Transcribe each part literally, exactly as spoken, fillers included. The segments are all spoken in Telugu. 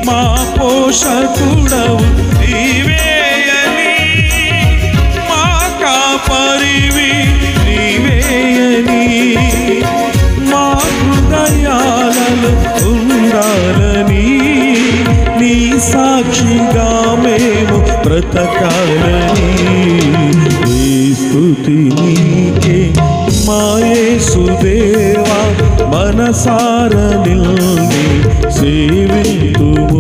మా పోషకుడవు నీవేయని, మా కాపరివి నీవేయని, మా హృదయాలలో ఉండాలని, నీ సాక్షిగా మేము బ్రతకాలని. ఈ స్తుతి నీకే మా యేసుదేవా, మనసారా నిన్నే సేవింతుము.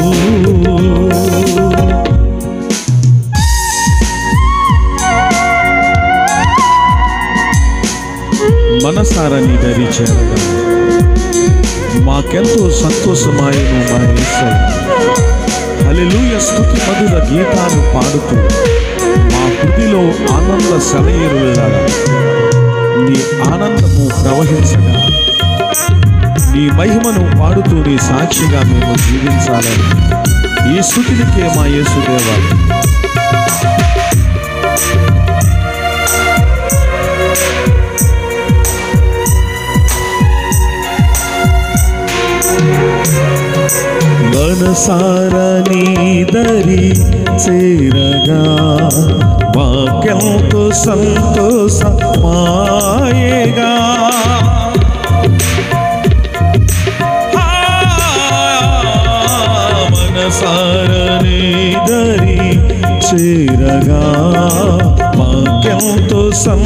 మనసారా నీ దరి చేరగా మాకెంతో సంతోషమాయను మా యేసయ్య. హల్లెలూయా స్తుతి మధుర గీతాలు పాడుతూ మా హృదిలో ఆనంద సెలయేరులారా నీ ఆనందము ప్రవహించగా, నీ మహిమను పాడుతూ నీ సాక్షిగా మేము జీవించాలని ఈ స్తుతినికే మా యేసుదేవా. మనసారా నీ దరి చేరగా వాక్యంతో సంతోషమాయగా, మనసారా నీ దరి చేరగా వాక్యంతో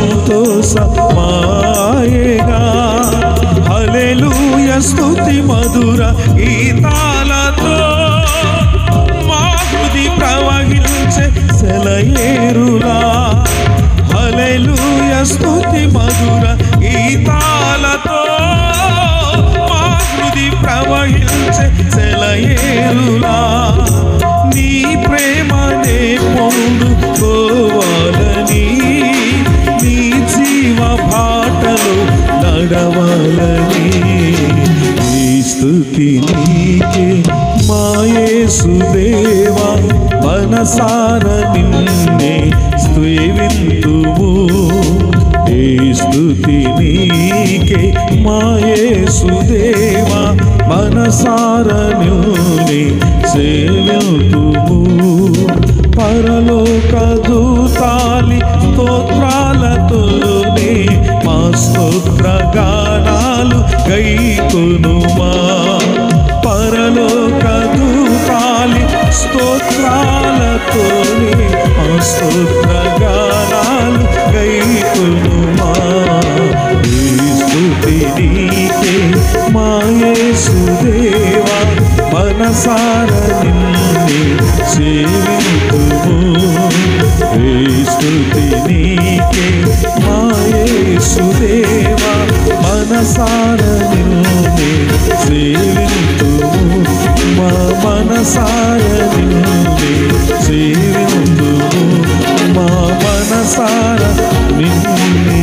సంతోషమాయగా. హల్లెలూయా స్తుతి మధుర గీతాలతో మా హృది ప్రవహించే సెలయేరులా. హల్లెలూయా స్తుతి మధుర గీతాలతో మా హృది ప్రవహించే సెలయేరులా. నీ ప్రేమనే పొందుకోవాలని, నీ జీవ బాటలో నడవాలని. నీ స్తుతి నీకే మా యేసుదేవా, మనసారా నిన్నే స్తుతింతుము. ఈ స్తుతి నీకే మా యేసుదేవా, మనసారా నిన్నే సేవింతుము. పరలోక దూతాలి స్తోత్రాలతోనే మా స్తోత్ర గానాలు గైకొనుమా. పరలోక దూతాలి స్తోత్రాలతోనే మా స్తోత్ర గానాలు గైకొనుమా. ఈ స్తుతి నీకే మా యేసుదేవా, మనసారా నిన్నే సేవింతుము. ఈ స్తుతి నీకే మా యేసుదేవా, మనసారా నిన్నే సేవింతుము. మా మనసారా నిన్నే సేవింతుము. మా మనసారా నిన్నే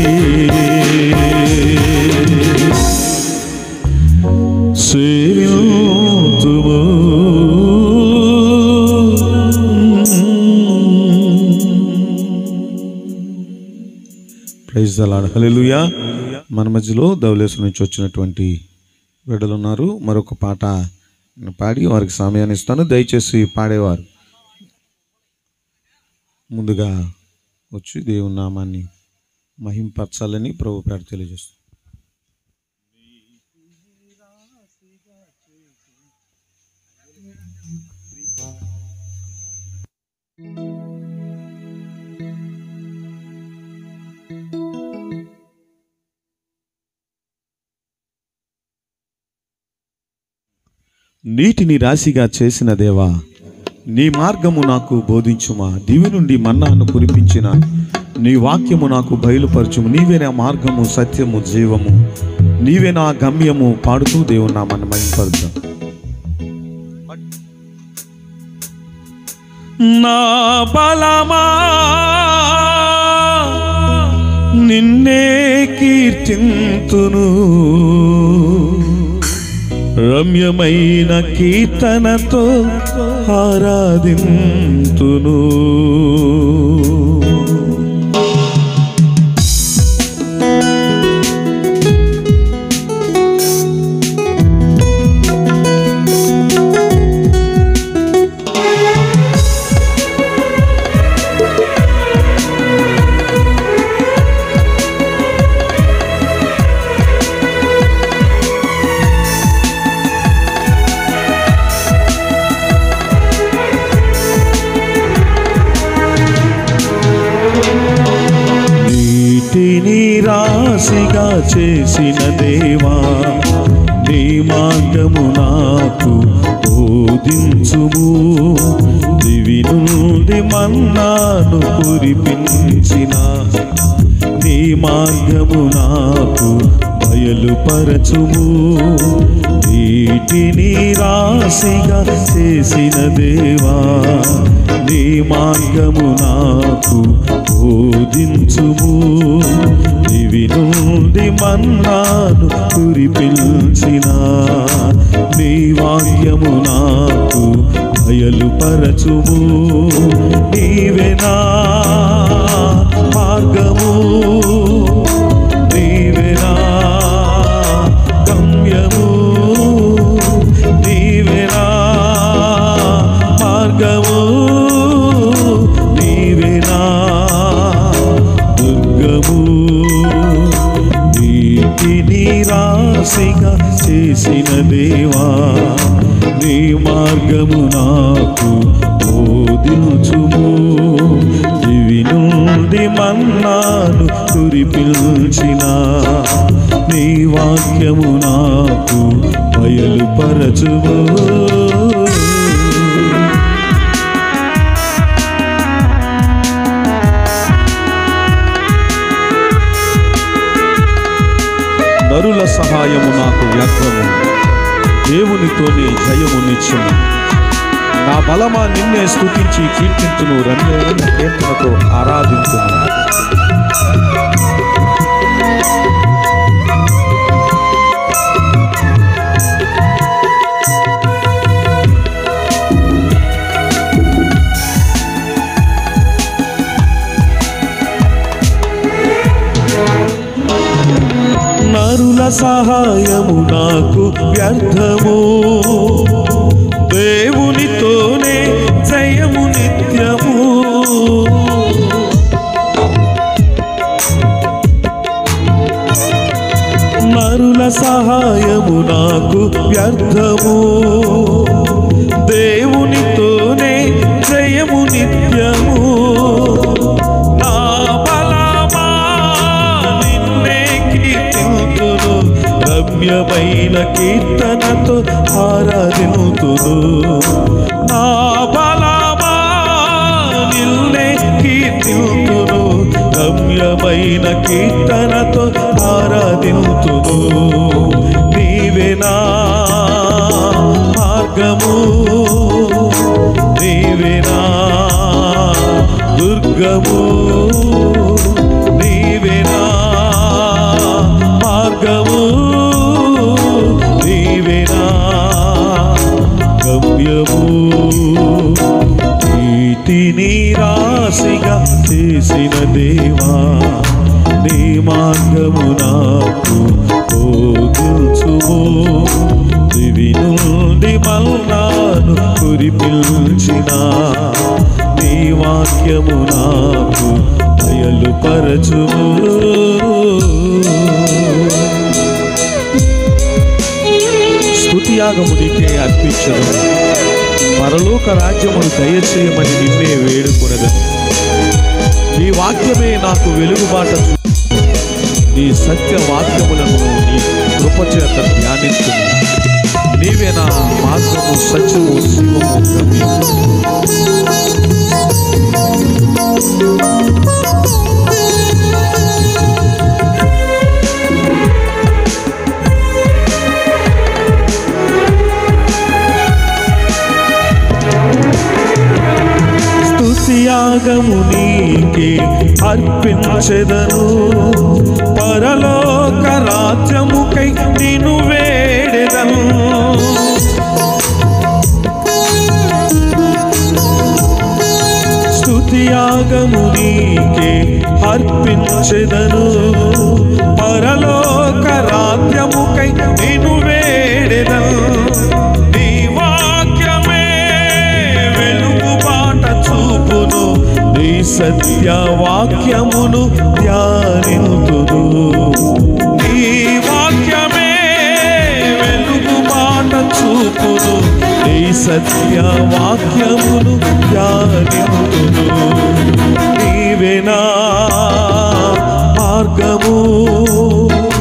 సేవింతుము. Praise the lord. హల్లెలూయా. మన మధ్యలో ధవళేశ్వరం నుంచి వచ్చినటువంటి బిడ్డలు ఉన్నారు. మరొక పాట పాడి వారికి సమయాన్ని ఇస్తాను. దయచేసి పాడేవారు ముందుగా వచ్చి దేవుని నామాన్ని మహింపరచాలని ప్రభు పేర తెలియజేస్తాను. నీటిని రాశిగా చేసిన దేవా, నీ మార్గము నాకు బోధించుమా. దివి నుండి మన్నాను కురిపించిన నీ వాక్యము నాకు బయలుపరచుము. నీవే నా మార్గము, సత్యము, జీవము, నీవే నా గమ్యము. పాడుతూ దేవుని నామాన్ని మహింపరుద్దాం. నా బలమా నిన్నే కీర్తింతును, రమ్యమైన కీర్తనతో ఆరాధింతును. రాశిగా చేసిన దేవా నీ మార్గము నాకు బోధించుము దివి నుండి మన్నాను కురిపించిన నీ మార్గము నాకు బయలుపరచుము నీటిని రాశిగా చేసిన దేవా నీ మార్గము నాకు బోధించుము దివి నుండి మన్నాను కురిపించిన నీ వాక్యము నాకు బయలుపరచుము నీవేనా మార్గము నీవేనా గమ్యము నీవేనా మార్గము నీవేనా దుర్గము నీటిని రాశిగా చేసిన దేవా నీ మార్గము నాకు బోధించుము దివి నుండి మన్నాను కురిపించిన నీ వాక్యము నాకు బయలుపరచుము నరుల సహాయము నాకు వ్యర్థము దేవునితోనే జయము నిత్యము నా బలమా నిన్నే స్తుతించి కీర్తించును రమ్యమైన కీర్తనతో ఆరాధించును నరుల సహాయము నాకు వ్యర్థము దేవునితోనే జయము నిత్యము నరుల సహాయము నాకు వ్యర్థము దేవునితోనే జయము నిత్యము నా బలమా నిన్నే కీర్తింతును రమ్యమైన కీర్తనతో ఆరాధింతును నా బలమా నిన్నే కీర్తింతును రమ్యమైన కీర్తనతో ఆరాధింతును నీవేనా మార్గము నీవేనా దుర్గము నీవేనా మార్గము నీవేనా గమ్యము నీటిని రాశిగా చేసిన దేవా నీ మార్గము నాకు బోధించుము దివి నుండి మన్నాను కురిపించిన నీ వాక్యము నాకు బయలుపరచుము స్తుతియాగము నీకే అర్పించదు పరలోక రాజ్యమును దయచేయమని నిన్నే వేడుకొనదని నీ వాక్యమే నాకు వెలుగుబాట నీ సత్య వాక్యములను నీ కృపచేత ధ్యానించును నీవే నా మార్గము సత్యము శివము గమ్యము స్తుతియాగము నీకే అర్పించెదను పరలోక రాజ్యముకై నిన్ను వేడెదను స్తుతియాగము నీకే అర్పించెదను పరలోక రాజ్యముకై నిన్ను వేడెదను నీ వాక్యమే వెలుగుబాట చూపును నీ సత్య వాక్యమును ధ్యానింతును నీ వాక్యమే వెలుగుబాట చూపును నీ సత్య వాక్యమును ధ్యానింతును నీవే నా మార్గము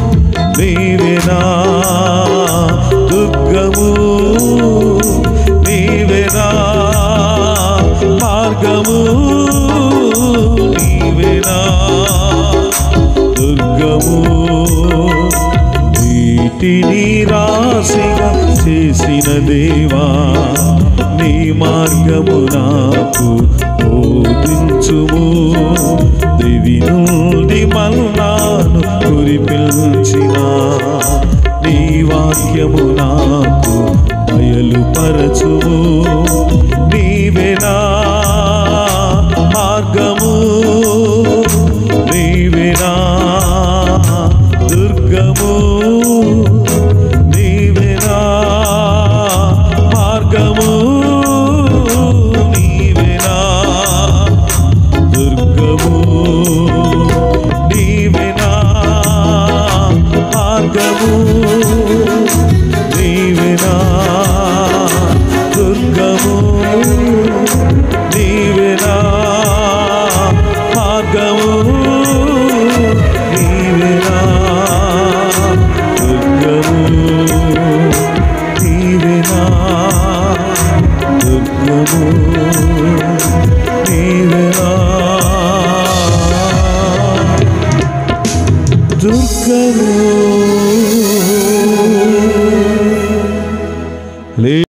దేవా నీ మార్గము నాకు బోధించుము దివి నుండి మన్నాను కురిపించిన నీ వాక్యము నాకు బయలుపరచుము నీవేనా మార్గము నీవేనా దుర్గము నీవేనా మార్గము నీవేనా దుర్గము నీవేనా మార్గము నీవేనా దుర్గము నీవేనా మార్గము నీవేనా దుర్గము నీవేనా దుర్గము నీవేనా దుర్గము.